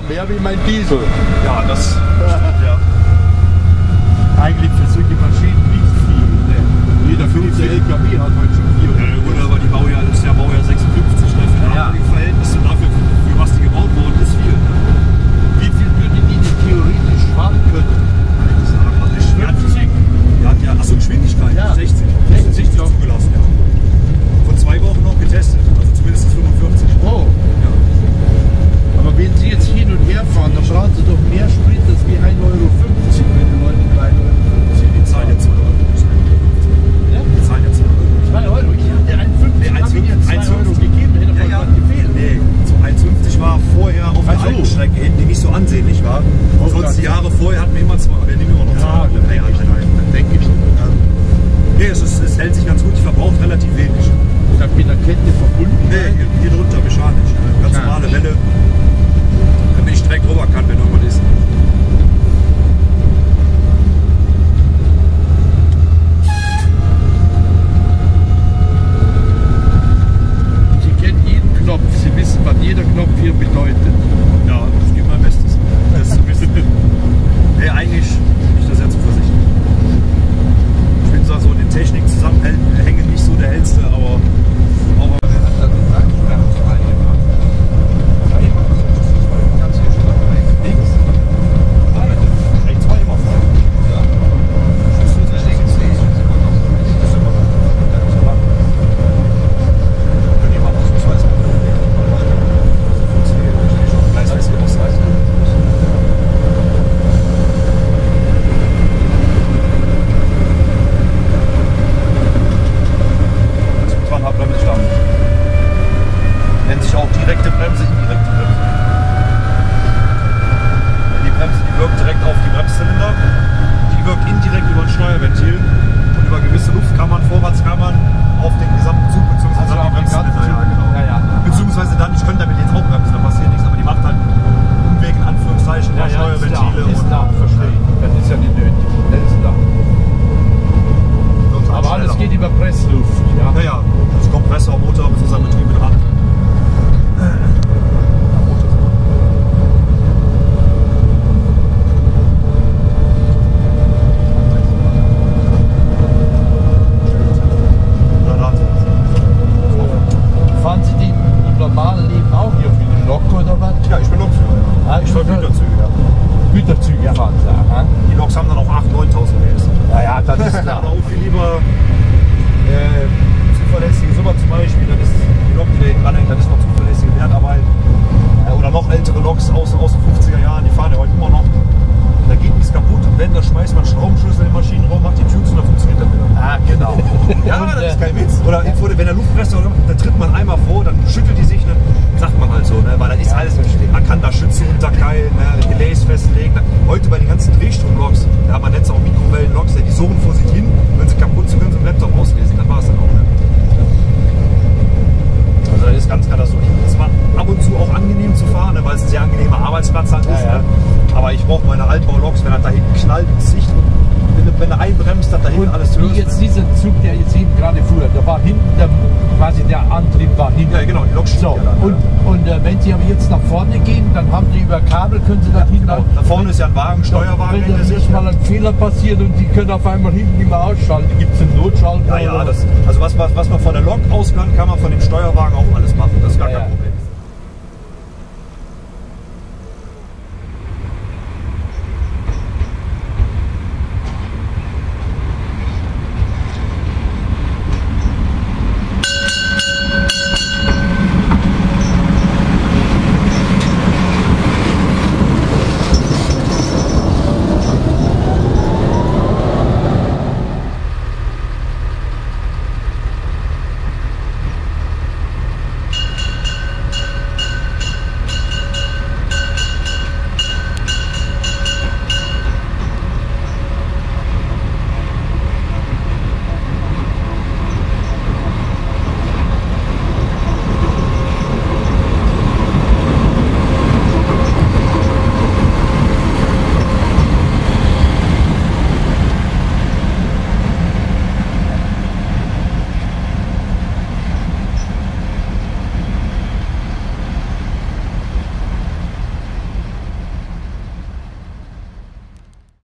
mehr wie mein Diesel. Ja, das stimmt, ja. Eigentlich für solche Maschinen nicht viel. Ne? Jeder 5. LKW hat heute schon 400. Ja, gut, aber die Baujahr ist ja Baujahr 56, ne? Für die Verhältnisse dafür, für was die gebaut worden ist, viel. Ne? Wie viel würden die denn theoretisch fahren können? Ja, achso, Geschwindigkeit, Ja. 60. 60 zugelassen, ja. Vor 2 Wochen noch getestet, also zumindest 45. Oh. Ja. Aber wenn Sie jetzt hin und her fahren, dann brauchen Sie doch mehr Sprit als wie 1,50 Euro, wenn die Leute 3,50 Euro. Die zahlen jetzt 2 Euro. Ja? Die zahlen jetzt 2 Euro. 2 Euro? Ich hatte 1,50 habe Ihnen jetzt 2 Euro gegeben, hätte Ja, aber ja. was gefehlt. Nee, so 1,50 war vorher auf der Ach so. alten Strecke hinten, die nicht so ansehnlich war. Oh Sonst Gott. die Jahre vorher hatten wir immer 2 Euro. Wir nehmen immer noch 2 Ja, Euro. dann denke ich schon. Nee, es hält sich ganz gut, die verbraucht relativ wenig. Ich habe mit einer Kette verbunden. Nee, hier drunter mechanisch. Ganz normale Welle. Damit ich direkt rüber kann, wenn irgendwas ist. Sie kennen jeden Knopf, Sie wissen, was jeder Knopf hier bedeutet. Ja, ich gebe mein Bestes. Das zu wissen. Nee, eigentlich bin ich da sehr zuversichtlich. Ich bin zwar so in den Technik zusammenhängen nicht so der hellste, aber rechts war immer frei. Nennt sich auch direkte Bremse, indirekte Bremse. Die Bremse, die wirkt direkt auf die Bremszylinder, die wirkt indirekt über ein Steuerventil und über gewisse Luftkammern, Vorwärtskammern auf den gesamten Zug bzw. Also die Bremszylinder. Ja, genau. Ja. Beziehungsweise dann, ich könnte damit jetzt auch bremsen, da passiert nichts, aber die macht halt Umweg in Anführungszeichen, über Steuerventile ist klar, verstehe ich. Das ist ja nicht nötig. Das ist klar. Aber alles geht über Pressluft. Ja. Naja, das Kompressor, Motor bzw. Betrieb mit Hand. Fahren Sie die im normalen Leben auch hier für die Lok oder was? Ja, ich bin Lokführer. Ah, Ich fahre Güterzüge, ja. Güterzüge fahren Sie. Aha. Die Loks haben dann auch 8.000, 9.000 PS. Ja, das ist klar. Aber auch viel lieber zuverlässige Summer zum Beispiel, dann ist die Lok, die da hinten dranhängt, das ist noch zuverlässige Wertarbeit. Oder noch ältere Loks aus den 50er Jahren, die fahren ja heute immer noch. Da geht nichts kaputt und wenn, da schmeißt man Schraubenschlüssel in den Maschinenraum, macht die Tür zu und dann funktioniert das wieder. Ah, genau. Ja, Und, das ist kein Witz. Oder wenn der Luftpresser, da tritt man einmal vor, dann schüttelt die sich, dann sagt man halt so, ne? Weil das ist alles, man kann da Schützen unterkeilen, ne? Relays festlegen. Heute bei den ganzen Drehstromloks, da hat man jetzt auch Mikrowellenloks, die surren vor sich hin, wenn sie kaputt sind, können sie im Laptop auslesen, das war es dann auch. Ne? Also das ist ganz katastrophisch. Es war ab und zu auch angenehm zu fahren, ne? Weil es ein sehr angenehmer Arbeitsplatz halt ist. Ja. Ne? Aber ich brauche meine Altbauloks, wenn er da hinten knallt, Sicht, wenn er einbremst, hat da hinten alles zu wie jetzt dieser Zug, der jetzt eben gerade fuhr, da war hinten quasi der Antrieb war hinten. Ja, genau, die Lok steht So, ja dann. und wenn Sie aber jetzt nach vorne gehen, dann haben Sie über Kabel, können Sie da hinten Genau. Da vorne ist ja ein Wagen, Steuerwagen. Wenn hinter da sich, jetzt mal ein Fehler passiert und Sie können auf einmal hinten nicht mehr ausschalten, gibt es einen Notschalter? ja, oder also was man von der Lok aus kann man von dem Steuerwagen auch alles machen. Das ist gar Ja, kein ja. Problem.